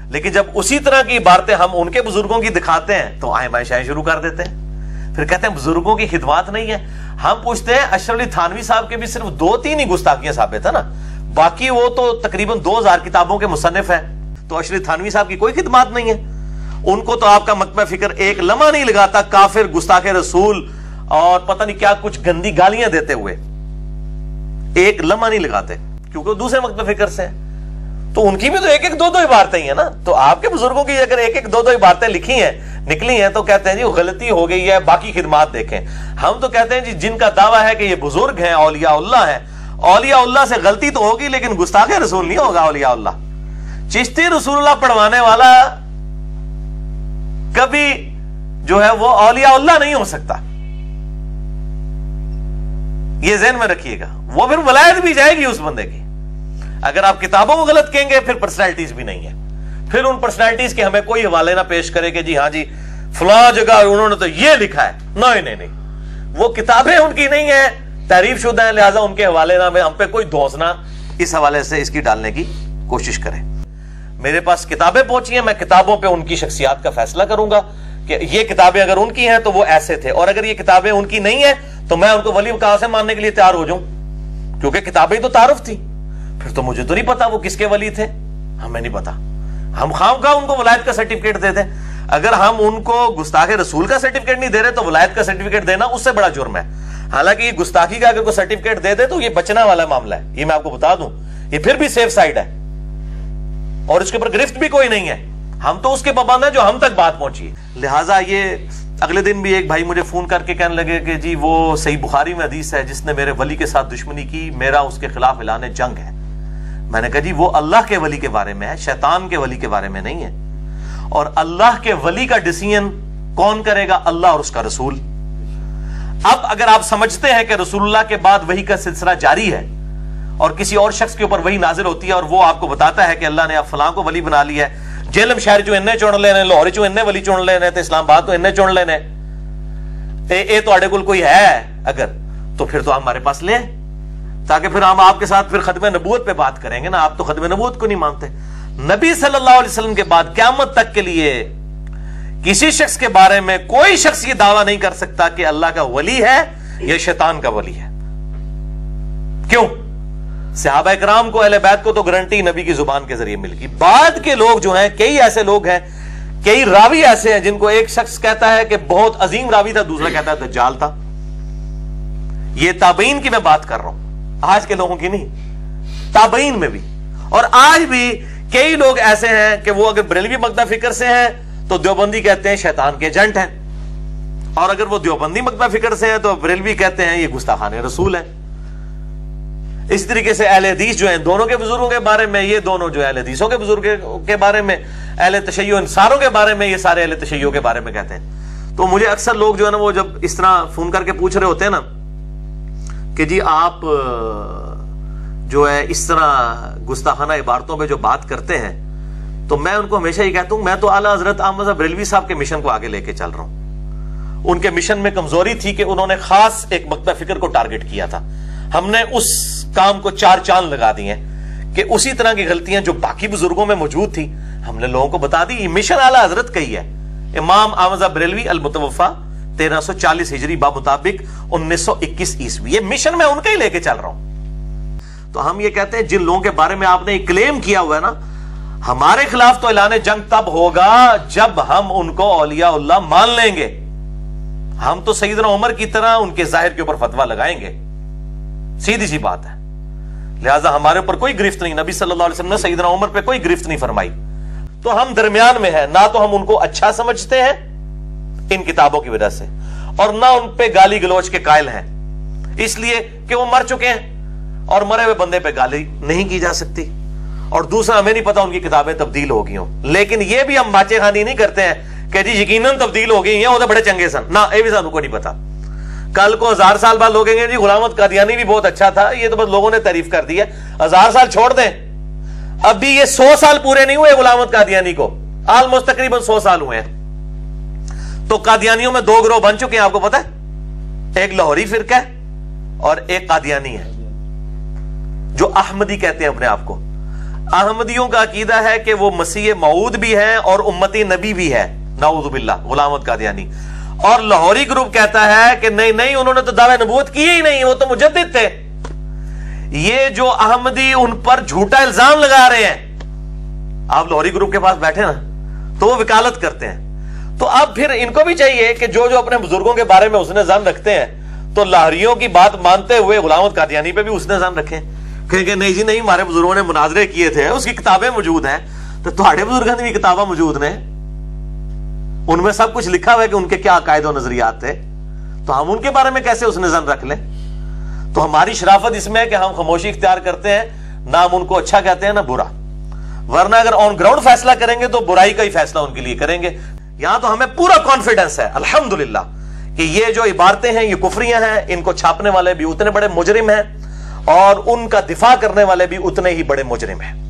لیکن جب اسی طرح کی عبارتیں ہم ان کے بزرگوں کی دکھاتے ہیں تو آئیں بائیں شائیں شروع کر دیتے ہیں، پھر کہتے ہیں بزرگوں کی خدمات نہیں ہے۔ ہم پوچھتے ہیں اشرف علی تھانوی صاحب کے بھی صرف 2-3 ہی گستاخیاں ثابت ہے نا، باقی وہ تو تقریباً 2000 کتابوں کے مصنف ہیں، تو اشرف علی تھانوی صاحب کی کوئی خدمات نہیں ہے۔ ان کو تو آپ کا مکتبہ فکر ایک لمحہ نہیں لگاتا کافر، گستاخ رسول اور پتہ نہیں کیا کچھ گندی گالیاں دیتے ہوئے، ایک لمحہ نہیں لگاتے، کیونکہ وہ دوسرے مکتبہ فکر سے ہیں۔ تو ان کی بھی تو 1-2 عبارتیں ہی ہیں نا، تو آپ کے بزرگوں کی اگر 1-2 عبارتیں لکھی ہیں نکلی ہیں تو کہتے ہیں جی غلطی ہو گئی ہے، باقی خدمات دیکھیں۔ ہم تو کہتے ہیں جی جن کا دعویٰ ہے کہ یہ بزرگ ہیں، اولیاء اللہ ہیں، اولیاء اللہ سے غلطی تو ہوگی لیکن گستاخ رسول نہیں ہوگا اولیاء اللہ۔ چشتی رسول اللہ پڑھوانے والا کبھی جو ہے وہ اولیاء اللہ نہیں ہو سکتا، یہ ذہن میں رکھیے گا۔ وہ پھر ولایت بھی جائے گی اس بندے کی۔ اگر آپ کتابوں کو غلط کہیں گے پھر پرسنالٹیز بھی نہیں ہے، پھر ان پرسنالٹیز کے ہمیں کوئی حوالے نہ پیش کرے کہ جی ہاں جی فلاں جگہ انہوں نے تو یہ لکھا ہے، نہیں، وہ کتابیں ان کی نہیں ہیں، تعریف شدہ ہیں، لہٰذا ان کے حوالے نہ ہم پہ کوئی دوست نہ اس حوالے سے اس کی ڈالنے کی کوشش کریں۔ میرے پاس کتابیں پہنچی ہیں، میں کتابوں پہ ان کی شخصیات کا فیصلہ کروں گا کہ یہ کتابیں اگر ان کی ہیں تو وہ ایسے تھے، اور اگر یہ کتابیں ان کی نہیں ہیں تو میں ان کو ولی کہاں سے ماننے کے لیے تیار ہو جاؤں، کیونکہ کتابیں تو تعارف تھی، پھر تو مجھے تو نہیں پتا وہ کس کے ولی تھے، ہمیں نہیں پتا، ہم خواہ ان کو ولایت کا سرٹیفکیٹ دے دیں۔ اگر ہم ان کو گستاخ رسول کا سرٹیفکیٹ نہیں دے رہے تو ولایت کا سرٹیفکیٹ دینا اس سے بڑا جرم ہے۔ حالانکہ یہ گستاخی کا اگر کوئی سرٹیفکیٹ دے دے تو یہ بچنا والا معاملہ ہے، یہ میں آپ کو بتا دوں، یہ پھر بھی سیف سائڈ ہے اور اس کے اوپر گرفت بھی کوئی نہیں ہے، ہم تو اس کے پابند ہیں جو ہم تک بات پہنچی ہے۔ لہٰذا یہ اگلے دن بھی ایک بھائی مجھے فون کر کے کہنے لگے کہ جی وہ صحیح بخاری میں حدیث ہے جس نے میرے ولی کے ساتھ دشمنی کی، میرا اس کے خلاف اعلان جنگ ہے۔ میں نے کہا جی وہ اللہ کے ولی کے بارے میں ہے، شیطان کے ولی کے بارے میں نہیں ہے، اور اللہ کے ولی کا ڈیسیژن کون کرے گا؟ اللہ اور اس کا رسول۔ اب اگر آپ سمجھتے ہیں کہ رسول اللہ کے بعد وحی کا سلسلہ جاری ہے اور کسی اور شخص کے اوپر وحی نازل ہوتی ہے اور وہ آپ کو بتاتا ہے کہ اللہ نے اب فلاں کو ولی بنا لیا ہے، جیلم شہر چوں انہیں چن لینے، لاہور چوں انہیں ولی چن لینے، تے اسلام آباد تو انہیں چن لینے، اے تواڈے کول کوئی ہے اگر تو پھر تو ہمارے پاس لیں، تاکہ پھر ہم آپ کے ساتھ پھر ختم نبوت پہ بات کریں گے نا۔ آپ تو ختم نبوت کو نہیں مانتے۔ نبی صلی اللہ علیہ وسلم کے بعد قیامت تک کے لیے کسی شخص کے بارے میں کوئی شخص یہ دعویٰ نہیں کر سکتا کہ اللہ کا ولی ہے یا شیطان کا ولی ہے۔ کیوں؟ صحابہ اکرام کو، اہل بیت کو تو گارنٹی نبی کی زبان کے ذریعے مل گئی۔ بعد کے لوگ جو ہیں، کئی ایسے لوگ ہیں، کئی راوی ایسے ہیں جن کو ایک شخص کہتا ہے کہ بہت عظیم راوی تھا، دوسرا کہتا ہے دجال تھا۔ یہ تابعین کی میں بات کر رہا ہوں، آج کے لوگوں کی نہیں، تابعین میں بھی۔ اور آج بھی کئی لوگ ایسے ہیں کہ وہ اگر بریلوی مکتبہ فکر سے ہیں تو دیوبندی کہتے ہیں شیطان کے ایجنٹ ہیں، اور اگر وہ دیوبندی مکتبہ فکر سے ہیں تو بریلوی کہتے ہیں یہ گستاخان رسول ہیں۔ اس طریقے سے اہل حدیث جو ہیں دونوں کے بزرگوں کے بارے میں، یہ دونوں جو اہل حدیثوں کے بزرگوں کے بارے میں، اہل تشیع انصاروں کے بارے میں، یہ سارے اہل تشیع کے بارے میں کہتے ہیں۔ تو مجھے اکثر لوگ جو ہے نا وہ جب اس طرح فون کر کے پوچھ رہے ہوتے ہیں نا کہ جی آپ جو ہے اس طرح گستاخانہ عبارتوں پہ جو بات کرتے ہیں، تو میں ان کو ہمیشہ یہ کہتا ہوں میں تو اعلیٰ حضرت احمد بریلوی صاحب کے مشن کو آگے لے کے چل رہا ہوں۔ ان کے مشن میں کمزوری تھی کہ انہوں نے خاص ایک مکتبہ فکر کو ٹارگٹ کیا تھا، ہم نے اس کام کو 4 چاند لگا دیے ہیں کہ اسی طرح کی غلطیاں جو باقی بزرگوں میں موجود تھی ہم نے لوگوں کو بتا دی۔ یہ مشن اعلیٰ حضرت کا ہی ہے۔ امام احمد بریلوی المتوفا 1340 ہجری بمطابق 1921 عیسوی، یہ مشن میں ان کا ہی لے کے چل رہا ہوں۔ تو ہم یہ کہتے ہیں جن لوگوں کے بارے میں آپ نے کلیم کیا ہوا ہے نا، ہمارے خلاف تو اعلان جنگ تب ہوگا جب ہم ان کو اولیاء اللہ مان لیں گے۔ ہم تو سیدنا عمر کی طرح ان کے ظاہر کے اوپر فتویٰ لگائیں گے، سیدھی سی بات ہے۔ لہٰذا ہمارے اوپر کوئی گرفت نہیں، نبی صلی اللہ علیہ وسلم نے سیدنا عمر پہ کوئی گرفت نہیں فرمائی۔ تو ہم درمیان میں ہیں، نہ تو ہم ان کو اچھا سمجھتے ہیں ان کتابوں کی وجہ سے، اور نہ ان پہ گالی گلوچ کے قائل ہیں، اس لیے کہ وہ مر چکے ہیں اور مرے ہوئے بندے پہ گالی نہیں کی جا سکتی، اور دوسرا ہمیں نہیں پتا ان کی کتابیں تبدیل ہو گئی ہوں۔ لیکن یہ بھی ہم باچے خانی نہیں کرتے ہیں کہ جی یقیناً تبدیل ہو گئی ہیں، وہ تو بڑے چنگے سن، نہ یہ بھی سانوں کو نہیں پتا۔ کل کو 1000 سال بعد لوگ کہیں گے جی غلام احمد قادیانی بھی بہت اچھا تھا، یہ تو بس لوگوں نے تعریف کر دی ہے۔ 1000 سال چھوڑ دیں، ابھی یہ 100 سال پورے نہیں ہوئے غلام احمد قادیانی کو، آلموسٹ تقریباً 100 سال ہوئے ہیں۔ تو قادیانیوں میں 2 گروہ بن چکے ہیں، آپ کو پتا ہے، ایک لاہوری فرقہ ہے اور ایک قادیانی ہے جو احمدی کہتے ہیں اپنے آپ کو۔ अहमदियों का अकीदा है कि वो मसीह मऊद भी है और उम्मती नबी भी है, नाऊज़ु बिल्लाह, गुलाम अहमद कादियानी। और लाहौरी ग्रुप कहता है कि नहीं नहीं, उन्होंने तो दावा नबूवत किए ही नहीं, वो तो मुजद्दिद थे। ये जो अहमदी उन पर झूठा इल्जाम लगा रहे हैं, आप लाहौरी ग्रुप के पास बैठे ना तो वो वकालत करते हैं। तो अब फिर इनको भी चाहिए कि जो जो अपने बुजुर्गों के बारे में उसने जान रखते हैं, तो लाहौरियों की बात मानते हुए गुलाम अहमद कादियानी पे भी उसने जान रखें। कहेंगे नहीं जी नहीं, हमारे बुजुर्गों ने मुनाजरे किए थे, उसकी किताबें मौजूद हैं। तो तुम्हारे बुजुर्गों की भी किताबें मौजूद ने, उनमें सब कुछ लिखा हुआ है कि उनके क्या अकायद और नजरियात थे, तो हम उनके बारे में कैसे उसने जान रख लें? तो हमारी शराफत इसमें है कि हम खामोशी इख्तियार करते हैं, ना हम उनको अच्छा कहते हैं ना बुरा। वरना अगर ऑन ग्राउंड फैसला करेंगे तो बुराई का ही फैसला उनके लिए करेंगे। यहां तो हमें पूरा कॉन्फिडेंस है अल्हम्दुलिल्लाह कि ये जो इबारतें हैं ये कुफरियां हैं, इनको छापने वाले भी उतने बड़े मुजरिम हैं और उनका दिफा करने वाले भी उतने ही बड़े मुजरिम हैं।